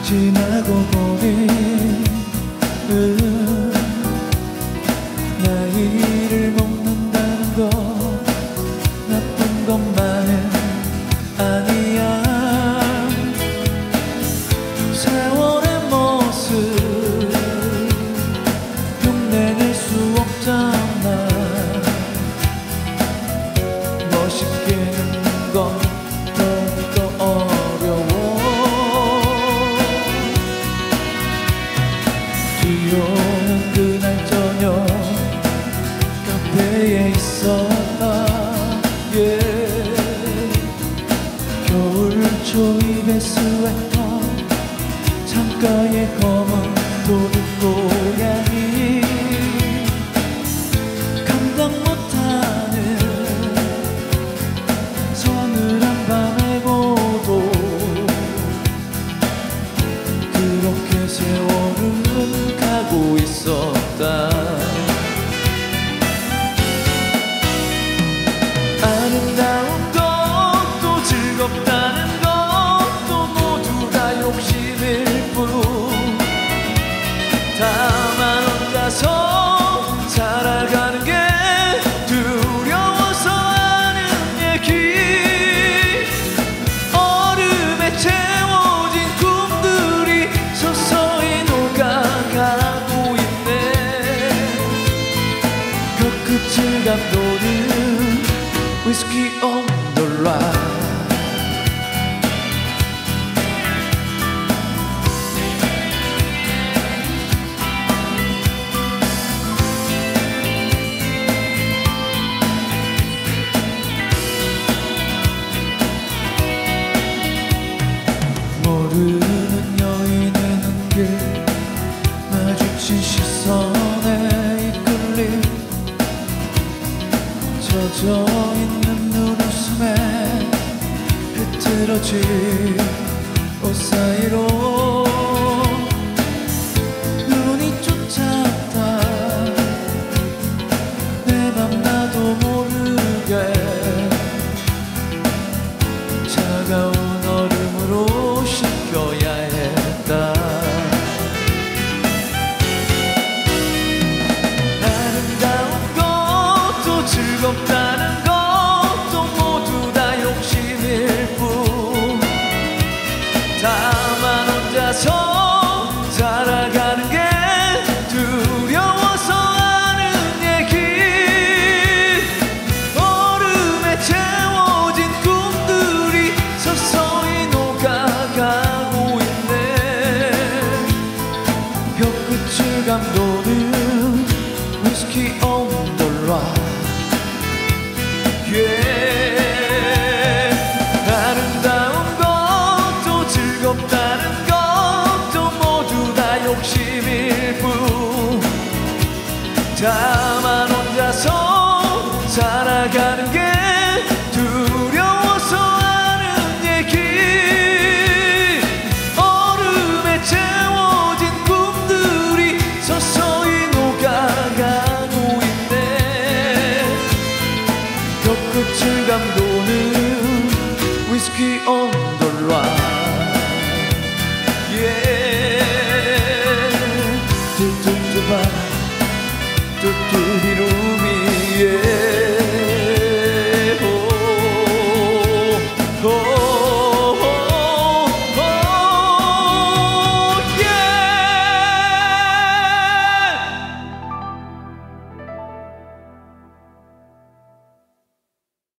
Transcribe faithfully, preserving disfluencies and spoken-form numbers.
지나고 보니 음, 나이를 먹는다는 거 나쁜 것만은 아니야. 세월의 모습 흉내낼 수 없잖아. 멋있게 는 건 더욱더 어려워. 비오는 그날 저녁 카페에 있었다. yeah. 겨울 초입의 스웨터 창가에 검은 도둑 고양이 감당 못하는 서늘한 밤의 고도. 그렇게 세월은 가고 있었다. 아름다운 것도 즐겁다는 것도 모두 다 욕심일 뿐. 다만 혼자서 살아가는 게 두려워서 하는 얘기. 얼음에 채워진 꿈들이 서서히 녹아가고 있네. 벽끝을 감도는 위스키 on the ride. 모르는 여인의 눈길 마주친 시선에 이끌림. 젖어있는 눈웃음에 흐트러진 옷 사이로 눈이 쫓았다. 내 맘 나도 모르게 차가운 얼음으로 식혀야 했다. 아름다운 것도 즐겁다는 것도 모두 다 욕심일 뿐. 다만 혼자서 살아가는 게 두려워서 하는 얘기. 얼음에 채워진 꿈들이 서서히 녹아가고 있네. 벽끝을 감도는 위스키 on the ride. yeah. 아름다운 것도 즐겁다는 것도 모두 다 욕심일 뿐. 다만 혼자서 살아가는 게 두려워서 하는 얘기. 얼음에 채워진 꿈들이 서서히 녹아가고 있네. 벽끝을 감도는 위스키 on the ride. yeah. 뚜뚜뚜바 뚜뚜